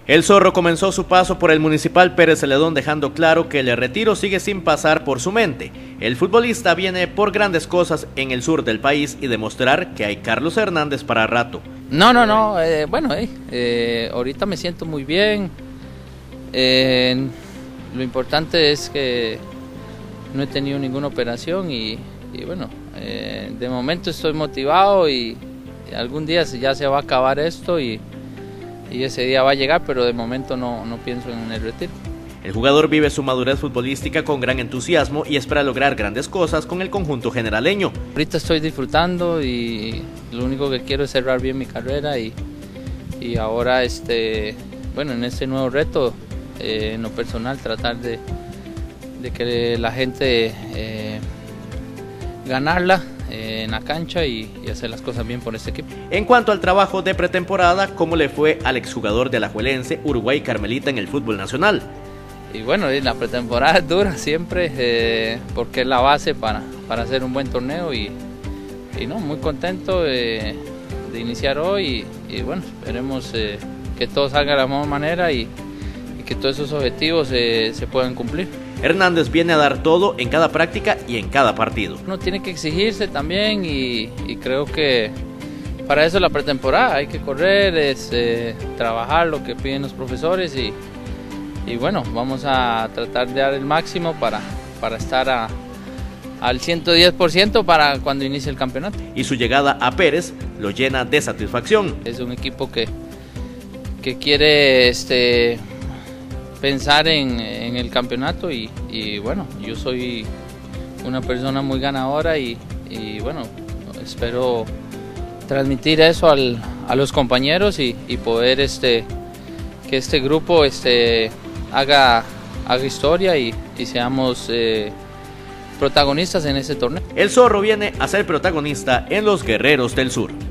El Zorro comenzó su paso por el Municipal Pérez Celedón dejando claro que el retiro sigue sin pasar por su mente. El futbolista viene por grandes cosas en el sur del país y demostrar que hay Carlos Hernández para rato. Ahorita me siento muy bien. Lo importante es que no he tenido ninguna operación y de momento estoy motivado y algún día ya se va a acabar esto y ese día va a llegar, pero de momento no pienso en el retiro. El jugador vive su madurez futbolística con gran entusiasmo y espera lograr grandes cosas con el conjunto generaleño. Ahorita estoy disfrutando y lo único que quiero es cerrar bien mi carrera y ahora en este nuevo reto, en lo personal, tratar de que la gente ganarla en la cancha y hacer las cosas bien por este equipo. En cuanto al trabajo de pretemporada, ¿cómo le fue al exjugador de Alajuelense, Uruguay Carmelita en el fútbol nacional? Y la pretemporada es dura siempre porque es la base para hacer un buen torneo y muy contento de iniciar hoy y esperemos que todo salga de la misma manera y que todos esos objetivos se puedan cumplir. Hernández viene a dar todo en cada práctica y en cada partido. Uno tiene que exigirse también y creo que para eso la pretemporada hay que correr, trabajar lo que piden los profesores y vamos a tratar de dar el máximo para estar al 110% para cuando inicie el campeonato. Y su llegada a Pérez lo llena de satisfacción. Es un equipo que quiere pensar en el campeonato y yo soy una persona muy ganadora y espero transmitir eso a los compañeros y poder que este grupo haga historia y seamos protagonistas en este torneo. El Zorro viene a ser protagonista en los Guerreros del Sur.